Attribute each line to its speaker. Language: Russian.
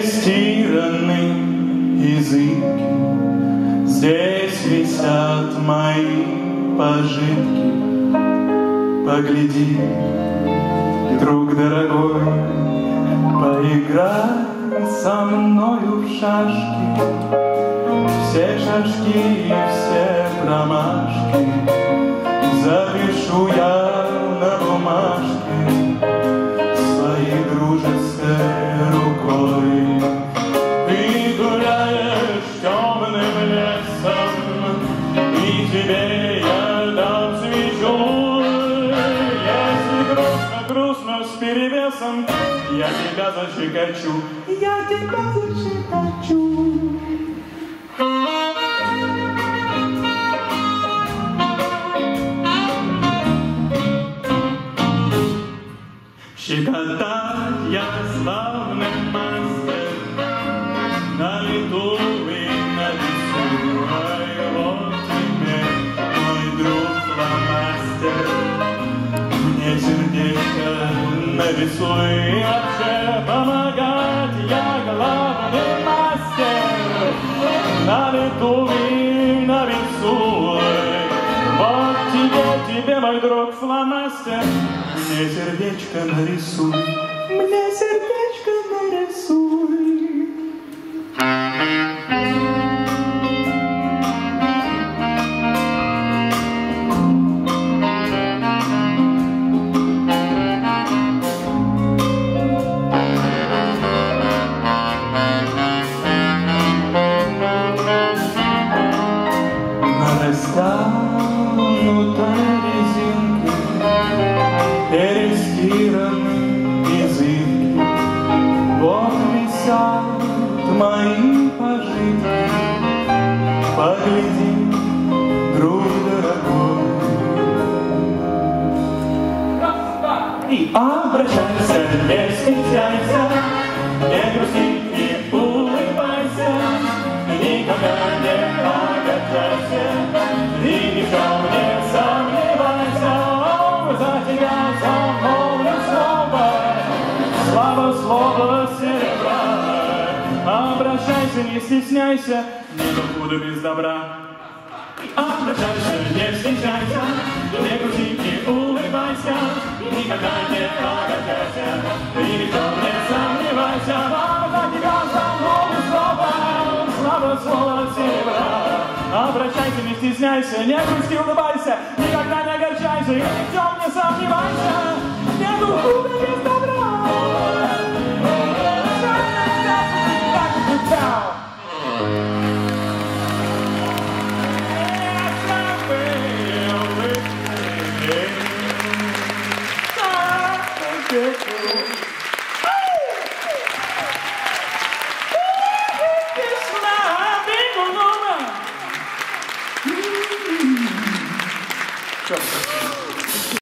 Speaker 1: перестиранный язык. Здесь висят мои пожитки. Погляди, друг дорогой, поиграй со мною в шашки. Все шашки и все промашки запишу я на бумажке своей дружеской рукой. Ты гуляешь темным лесом, и тебе я дам свечу. Если грустно с перевесом, я тебя защекочу, я тебя защекочу. Щекотать я славный мастер, на лету и на весу. Ай, вот тебе, мой друг фломастер, мне сердечко нарисуй. И вообще помогать я главный мастер, на лету и на весу. Вот тебе, мой друг фломастер, мне сердечко нарисуй, мне сердечко нарисуй. Перестиранные языки, вот висят мои пожитки. Погляди, друг дорогой, и обращайся, не стесняйся, не грусти, не улыбайся, никогда не огорчайся, и ни в чем не сомневайся. За тебя замолвлю слово серебра. Обращайся, не стесняйся, не буду без добра. Обращайся, не стесняйся, не грусти, не улыбайся, никогда не огорчайся, и ни в чем не сомневайся. За тебя замолвлю слово серебра. Обращайся, не стесняйся, не грусти, улыбайся, никогда не огорчайся, и ни в чем не сомневайся. Нету худа без добра. Все.